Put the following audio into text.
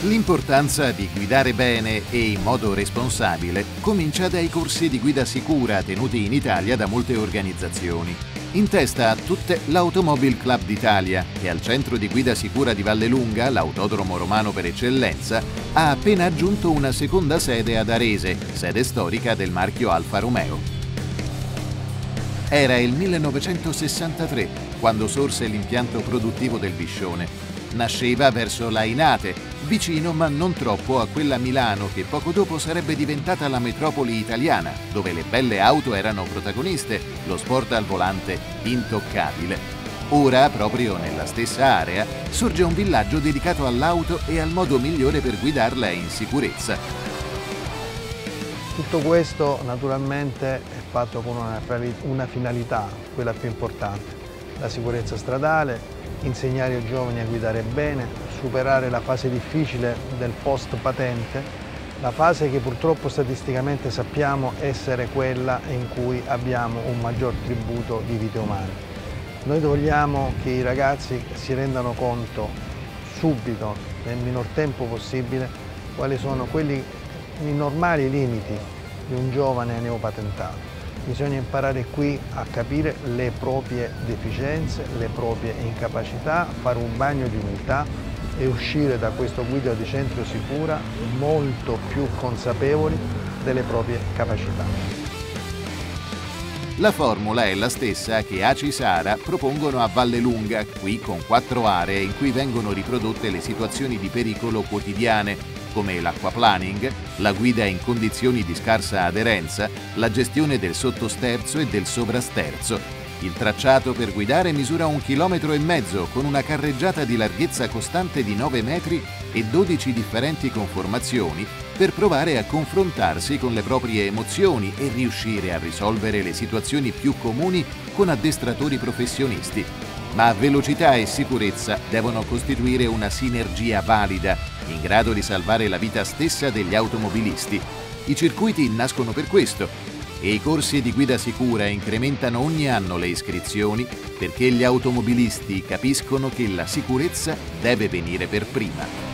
L'importanza di guidare bene e in modo responsabile comincia dai corsi di guida sicura tenuti in Italia da molte organizzazioni. In testa a tutte l'Automobile Club d'Italia, che al centro di guida sicura di Vallelunga, l'autodromo romano per eccellenza, ha appena aggiunto una seconda sede ad Arese, sede storica del marchio Alfa Romeo. Era il 1963 quando sorse l'impianto produttivo del Biscione. Nasceva verso Lainate, vicino ma non troppo a quella Milano che poco dopo sarebbe diventata la metropoli italiana, dove le belle auto erano protagoniste, lo sport al volante intoccabile. Ora, proprio nella stessa area, sorge un villaggio dedicato all'auto e al modo migliore per guidarla in sicurezza. Tutto questo naturalmente è fatto con una finalità, quella più importante, la sicurezza stradale, insegnare ai giovani a guidare bene, superare la fase difficile del post patente, la fase che purtroppo statisticamente sappiamo essere quella in cui abbiamo un maggior tributo di vite umane. Noi vogliamo che i ragazzi si rendano conto subito, nel minor tempo possibile, quali sono quelli i normali limiti di un giovane neopatentato. Bisogna imparare qui a capire le proprie deficienze, le proprie incapacità, fare un bagno di umiltà e uscire da questo guida di centro sicura molto più consapevoli delle proprie capacità. La formula è la stessa che ACI Sara propongono a Vallelunga, qui con 4 aree in cui vengono riprodotte le situazioni di pericolo quotidiane, come l'acquaplaning, la guida in condizioni di scarsa aderenza, la gestione del sottosterzo e del sovrasterzo. Il tracciato per guidare misura 1,5 km con una carreggiata di larghezza costante di 9 metri e 12 differenti conformazioni per provare a confrontarsi con le proprie emozioni e riuscire a risolvere le situazioni più comuni con addestratori professionisti. Ma velocità e sicurezza devono costituire una sinergia valida, in grado di salvare la vita stessa degli automobilisti. I circuiti nascono per questo e i corsi di guida sicura incrementano ogni anno le iscrizioni perché gli automobilisti capiscono che la sicurezza deve venire per prima.